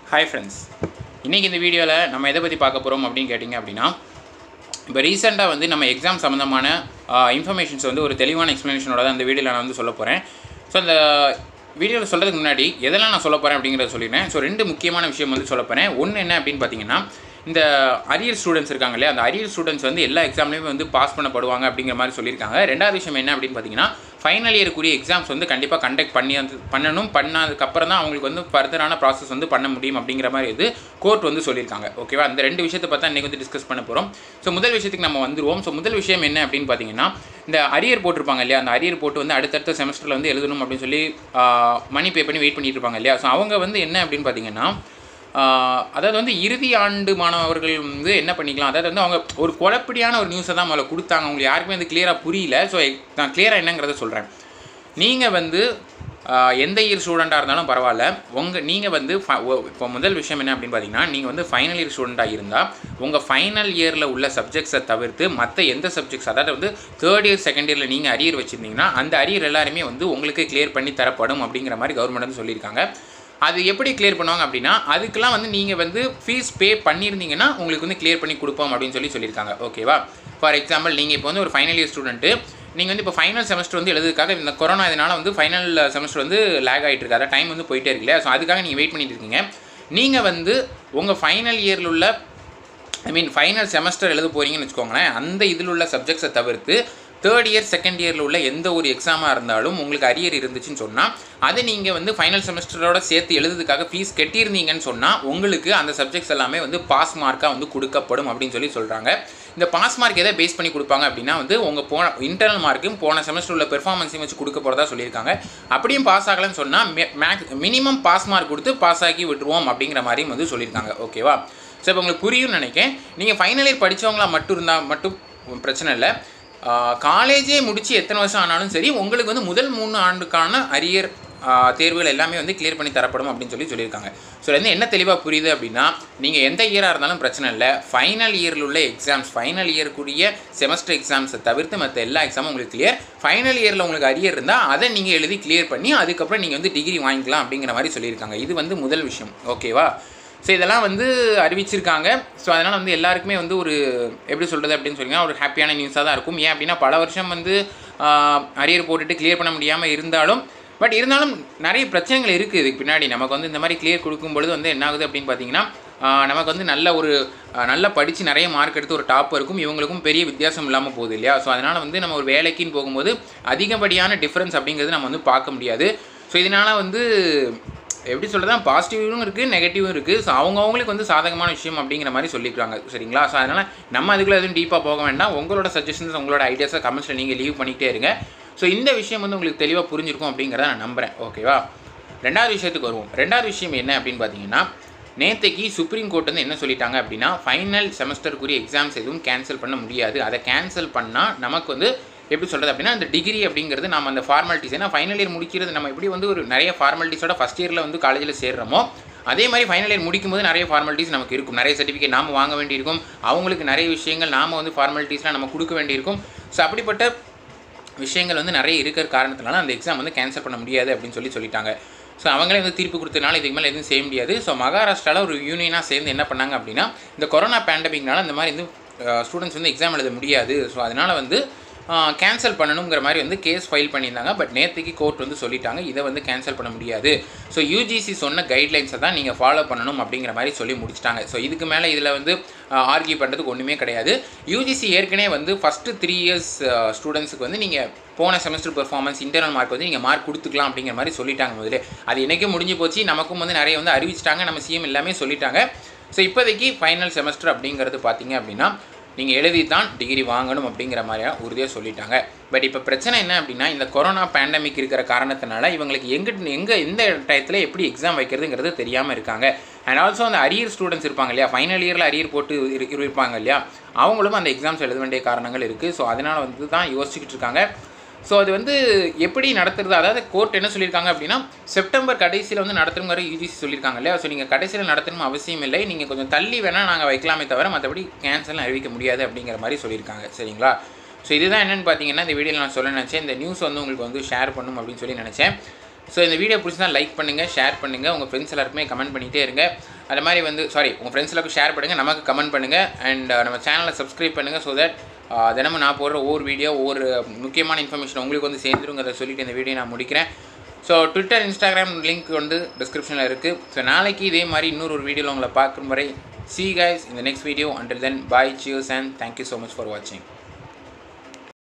Hi friends, இன்னைக்கு இந்த வீடியோல நம்ம எதை பத்தி பார்க்க போறோம் அப்படினு கேட்டிங்க அப்படினா இப்போ ரீசன்ட்டா நம்ம எக்ஸாம் சம்பந்தமான இன்ஃபர்மேஷன்ஸ் ஒரு தெளிவான எக்ஸ்பிளனேஷனோட தான் இந்த வீடியோல நான் சொல்ல போறேன். சோ அந்த வீடியோல சொல்றதுக்கு முன்னாடி எதெல்லாம் நான் சொல்ல போறேன் அப்படிங்கறத சொல்லிறேன். சோ ரெண்டு முக்கியமான விஷயம் சொல்ல போறேன். ஒன்னு என்ன அப்படினு பாத்தீங்கன்னா இந்த அரியர் ஸ்டூடண்ட்ஸ் இருக்காங்க இல்லையா அந்த அரியர் ஸ்டூடண்ட்ஸ் எல்லா எக்ஸாம்லயும் பாஸ் பண்ணப்படுவாங்க அப்படிங்கிற மாதிரி சொல்லிருக்காங்க. ரெண்டாவது விஷயம் என்ன அப்படினு பாத்தீங்கன்னா ஃபைனல் இயர் கூடிய எக்ஸாம்ஸ் கண்டிப்பா கண்டக்ட் பண்ணதுக்கு அப்புறம் தான் அவங்களுக்கு ஃபர்தரான process பண்ண முடியும் அப்படிங்கிற மாதிரி கோர்ட் சொல்லிருக்காங்க. ஓகேவா? அந்த ரெண்டு விஷயத்தை பத்தி இன்னைக்கு டிஸ்கஸ் பண்ண போறோம். சோ முதல் விஷயத்துக்கு நம்ம வந்துருவோம். சோ முதல் விஷயம் என்ன அப்படினு பாத்தீங்கன்னா இந்த அரியர் போட்டுருப்பாங்க இல்லையா அந்த அரியர் போட்டு அடுத்தடுத்த செமஸ்டர்ல எழுதணும் அப்படினு சொல்லி மணி பே பண்ணி வெயிட் பண்ணிட்டு இருப்பாங்க இல்லையா சோ அவங்க என்ன அப்படினு பாத்தீங்கன்னா அதாவது இறுதி ஆண்டு மாணவர்கள் என்ன பண்ணிக்கலாம் அதாவது அவங்க ஒரு குழப்படியான ஒரு நியூஸை தான் முதல்ல கொடுத்தாங்க. உங்களுக்கு யாருக்குமே கிளியரா புரியல. ஸோ நான் கிளியரா என்னங்கிறத சொல்கிறேன். நீங்கள் எந்த இயர் ஸ்டூடெண்ட்டாக இருந்தாலும் பரவாயில்ல நீங்கள் இப்போ முதல் விஷயம் என்ன அப்படின்னு பார்த்தீங்கன்னா நீங்கள் ஃபைனல் இயர் ஸ்டூடெண்ட்டாக இருந்தால் உங்கள் ஃபைனல் இயரில் உள்ள சப்ஜெக்ட்ஸை தவிர்த்து மற்ற எந்த சப்ஜெக்ட்ஸ் அதாவது தேர்ட் இயர் செகண்ட் இயரில் நீங்கள் அரியர் வச்சுருந்தீங்கன்னா அந்த அரியர் எல்லாருமே உங்களுக்கு கிளியர் பண்ணி தரப்படும் அப்படிங்கிற மாதிரி கவர்மெண்ட் சொல்லியிருக்காங்க. அது எப்படி கிளியர் பண்ணுவாங்க அப்படின்னா அதுக்கெல்லாம் நீங்கள் ஃபீஸ் பே பண்ணியிருந்தீங்கன்னா உங்களுக்கு கிளியர் பண்ணி கொடுப்போம் அப்படின்னு சொல்லியிருக்காங்க. ஓகேவா? ஃபார் எக்ஸாம்பிள் நீங்கள் இப்போ ஒரு ஃபைனல் இயர் ஸ்டூடெண்ட்டு நீங்கள் இப்போ ஃபைனல் செமஸ்டர் எழுதுறதுக்காக இந்த கொரோனா இதனால் ஃபைனல் செமஸ்டர் லேக் ஆகிட்டு இருக்கு அதாவது டைம் போயிட்டே இருக்குல்ல ஸோ அதுக்காக நீங்கள் வெயிட் பண்ணிட்டு இருக்கீங்க. நீங்கள் உங்கள் ஃபைனல் இயரில் உள்ள ஃபைனல் செமஸ்டர் எழுத போகிறீங்கன்னு வச்சுக்கோங்களேன். அந்த இதில் உள்ள சப்ஜெக்ட்ஸை தவிர்த்து தேர்ட் இயர் செகண்ட் இயரில் உள்ள எந்த ஒரு எக்ஸாமாக இருந்தாலும் உங்களுக்கு அரியர் இருந்துச்சுன்னு சொன்னால் அதை நீங்கள் ஃபைனல் செமஸ்டரோட சேர்த்து எழுதுறதுக்காக ஃபீஸ் கட்டியிருந்தீங்கன்னு சொன்னால் உங்களுக்கு அந்த சப்ஜெக்ட்ஸ் எல்லாமே பாஸ் மார்க்காக கொடுக்கப்படும் அப்படின்னு சொல்கிறாங்க. இந்த பாஸ் மார்க் எதை பேஸ் பண்ணி கொடுப்பாங்க அப்படின்னா உங்கள் இன்டர்னல் மார்க்கும் போன செமஸ்டர் உள்ள பெர்ஃபார்மன்ஸையும் வச்சு கொடுக்க போகிறதா சொல்லியிருக்காங்க. அப்படியும் பாஸ் ஆகலன்னு சொன்னால் மினிமம் பாஸ் மார்க் கொடுத்து பாஸ் ஆக்கி விட்டுருவோம் அப்படிங்கிற மாதிரியும் சொல்லியிருக்காங்க. ஓகேவா? ஸோ இப்போ உங்களுக்கு புரியும்னு நினைக்கிறேன். நீங்கள் ஃபைனல் இயர் படித்தவங்களா மட்டும் பிரச்சனை இல்லை. காலேஜே முடிச்சு எத்தனை வருஷம் ஆனாலும் சரி உங்களுக்கு முதல் 3 ஆண்டுக்கான அரியர் தேர்வுகள் எல்லாமே கிளியர் பண்ணி தரப்படும் அப்படின்னு சொல்லியிருக்காங்க. ஸோ என்ன தெளிவாக புரியுது அப்படின்னா நீங்கள் எந்த இயராக இருந்தாலும் பிரச்சனை இல்லை. ஃபைனல் இயரில் உள்ள எக்ஸாம்ஸ் ஃபைனல் இயருக்குரிய செமஸ்டர் எக்ஸாம்ஸை தவிர்த்து மற்ற எல்லா எக்ஸாமும் உங்களுக்கு கிளியர். ஃபைனல் இயரில் உங்களுக்கு அரியர் இருந்தால் அதை நீங்கள் எழுதி கிளியர் பண்ணி அதுக்கப்புறம் நீங்கள் டிகிரி வாங்கிக்கலாம் அப்படிங்கிற மாதிரி சொல்லியிருக்காங்க. இது முதல் விஷயம். ஓகேவா? ஸோ இதெல்லாம் அறிவிச்சிருக்காங்க. ஸோ அதனால் எல்லாருக்குமே ஒரு எப்படி சொல்கிறது அப்படின்னு சொன்னீங்கன்னா ஒரு ஹாப்பியான நியூஸாக தான் இருக்கும். ஏன் அப்படின்னா பல வருஷம் அரியர் போட்டுட்டு கிளியர் பண்ண முடியாமல் இருந்தாலும் இருந்தாலும் நிறைய பிரச்சனைகள் இருக்குது இதுக்கு பின்னாடி. நமக்கு இந்த மாதிரி கிளியர் கொடுக்கும்பொழுது என்ன ஆகுது அப்படின்னு பார்த்தீங்கன்னா நமக்கு நல்லா படித்து நிறைய மார்க் எடுத்து ஒரு டாப் இருக்கும். இவங்களுக்கும் பெரிய வித்தியாசம் இல்லாமல் போகுது இல்லையா? ஸோ அதனால் நம்ம ஒரு வேலைக்குன்னு போகும்போது அதிகப்படியான டிஃப்ரென்ஸ் அப்படிங்கிறது நம்ம பார்க்க முடியாது. ஸோ இதனால் எப்படி சொல்கிறதா பாசிட்டிவும் இருக்குது நெகட்டிவும் இருக்குது. ஸோ அவங்களுக்கு சாதகமான விஷயம் அப்படிங்கிற மாதிரி சொல்லிக்கிறாங்க. சரிங்களா? ஸோ அதனால் நம்ம அதுக்குள்ளே எதுவும் டீப்பாக போக வேண்டாம். உங்களோட சஜஷன்ஸ் உங்களோட ஐடியாஸை கமெண்ட்ஸில் நீங்கள் லீவ் பண்ணிக்கிட்டே இருங்க. ஸோ இந்த விஷயம் உங்களுக்கு தெளிவாக புரிஞ்சிருக்கும் அப்படிங்கிறத நான் நம்புகிறேன். ஓகேவா? ரெண்டாவது விஷயத்துக்கு வருவோம். ரெண்டாவது விஷயம் என்ன அப்படின்னு பார்த்தீங்கன்னா நேற்றைக்கு சுப்ரீம் கோர்ட் என்ன சொல்லிட்டாங்க அப்படின்னா ஃபைனல் செமஸ்டருக்குரிய எக்ஸாம்ஸ் எதுவும் கேன்சல் பண்ண முடியாது. அதை கேன்சல் பண்ணால் நமக்கு எப்படி சொல்கிறது அப்படின்னா அந்த டிகிரி அப்படிங்கிறது நம்ம அந்த ஃபார்மாலிட்டிஸ் ஏன்னா ஃபைனல் இயர் முடிக்கிறது நம்ம எப்படி ஒரு நிறைய ஃபார்மாலிட்டிஸோட ஃபஸ்ட் இயரில் காலேஜில் சேர்றோமோ அதே மாதிரி ஃபைனல் இயர் முடிக்கும்போது நிறைய ஃபார்மாலிட்டிஸ் நமக்கு இருக்கும். நிறைய சர்டிஃபிகேட் நாம் வாங்க வேண்டியிருக்கும். அவங்களுக்கு நிறைய விஷயங்கள் நாம் ஃபார்மாலிட்டிஸ்லாம் நம்ம கொடுக்க வேண்டியிருக்கும். ஸோ அப்படிப்பட்ட விஷயங்கள் நிறைய இருக்கிற காரணத்தினால அந்த எக்ஸாம் கேன்சல் பண்ண முடியாது அப்படின்னு சொல்லிட்டாங்க. ஸோ அவங்களே தீர்ப்பு கொடுத்தனால இதுக்கு மேலே எதுவும் செய்ய முடியாது. ஸோ மகாராஷ்டிராவில் ஒரு யூனியனாக சேர்ந்து என்ன பண்ணாங்க அப்படின்னா இந்த கொரோனா பேண்டமிக்னால இந்த மாதிரி ஸ்டூடெண்ட்ஸ் எக்ஸாம் எழுத முடியாது. ஸோ அதனால் கேன்சல் பண்ணணுங்கிற மாதிரி கேஸ் ஃபைல் பண்ணியிருந்தாங்க. பட் நேற்றுக்கு கோர்ட் சொல்லிட்டாங்க இதை கேன்சல் பண்ண முடியாது. ஸோ யூஜிசி சொன்ன கைட்லைன்ஸை தான் நீங்கள் ஃபாலோ பண்ணணும் அப்படிங்கிற மாதிரி சொல்லி முடிச்சிட்டாங்க. ஸோ இதுக்கு மேலே இதில் ஆர்கியூ பண்ணுறதுக்கு ஒன்றுமே கிடையாது. யூஜிசி ஏற்கனவே ஃபஸ்ட்டு 3 இயர்ஸ் ஸ்டூடெண்ட்ஸுக்கு நீங்கள் போன செமஸ்டர் பெர்ஃபார்மன்ஸ் இன்டர்னல் மார்க் நீங்கள் மார்க் கொடுத்துக்கலாம் அப்படிங்கிற மாதிரி சொல்லிட்டாங்க முதல்ல. அது என்றைக்கும் முடிஞ்சு போச்சு. நமக்கும் நிறைய அறிவிச்சிட்டாங்க. நம்ம சிஎம் எல்லாமே சொல்லிட்டாங்க. ஸோ இப்போதைக்கு ஃபைனல் செமஸ்டர் அப்படிங்கிறது பார்த்தீங்க அப்படின்னா நீங்கள் எழுதி தான் டிகிரி வாங்கணும் அப்படிங்கிற மாதிரியா உறுதியாக சொல்லிட்டாங்க. பட் இப்போ பிரச்சனை என்ன அப்படின்னா இந்த கொரோனா பேண்டமிக் இருக்கிற காரணத்தினால இவங்களுக்கு எந்த டயத்தில் எப்படி எக்ஸாம் வைக்கிறதுங்கிறது தெரியாமல் இருக்காங்க. அண்ட் ஆல்சோ அந்த அரியர் ஸ்டூடெண்ட்ஸ் இருப்பாங்க இல்லையா ஃபைனல் இயரில் அரியர் போட்டு இருப்பாங்க இல்லையா அவங்களும் அந்த எக்ஸாம்ஸ் எழுத வேண்டிய காரணங்கள் இருக்குது. ஸோ அதனால் தான் யோசிச்சுக்கிட்டு இருக்காங்க. ஸோ அது எப்படி நடத்துறது அதாவது கோர்ட் என்ன சொல்லியிருக்காங்க அப்படின்னா செப்டம்பர் கடைசியில் நடத்தணுங்கிற யூஜிசி சொல்லியிருக்காங்க இல்லையா. ஸோ நீங்கள் கடைசியில் நடத்தணும் அவசியம் இல்லை. நீங்கள் கொஞ்சம் தள்ளி வேணால் நாங்கள் வைக்கலாமே தவிர மற்றபடி கேன்சல் அறிவிக்க முடியாது அப்படிங்கிற மாதிரி சொல்லியிருக்காங்க. சரிங்களா? ஸோ இதுதான் என்னென்னு பார்த்தீங்கன்னா இந்த வீடியோவில் நான் சொல்ல நினச்சேன். இந்த நியூஸ் உங்களுக்கு ஷேர் பண்ணணும் அப்படின்னு சொல்லி நினச்சேன். ஸோ இந்த வீடியோ பிடிச்சினா லைக் பண்ணுங்கள், ஷேர் பண்ணுங்கள், உங்கள் ஃப்ரெண்ட்ஸ் எல்லாருக்குமே கமெண்ட் பண்ணிகிட்டே இருங்க. அது மாதிரி வந்து உங்கள் ஃப்ரெண்ட்ஸ்களுக்கு ஷேர் பண்ணுங்கள், நமக்கு கமெண்ட் பண்ணுங்கள், அண்ட் நம்ம சேனலை சப்ஸ்கிரைப் பண்ணுங்கள். ஸோ தட் தினமும் நான் போடுற ஒவ்வொரு வீடியோ ஒவ்வொரு முக்கியமான இன்ஃபர்மேஷன் உங்களுக்கு வந்து சேர்ந்துருங்கிறத சொல்லிவிட்டு இந்த வீடியோ நான் முடிக்கிறேன். ஸோ ட்விட்டர், இன்ஸ்டாகிராம் லிங்க் வந்து டிஸ்கிரிப்ஷனில் இருக்குது. ஸோ நாளைக்கு இதே மாதிரி இன்னொரு வீடியோவில் உங்களை பார்க்கும் வரை see you guys in the next video. Until then, bye, cheers and thank you so much for watching.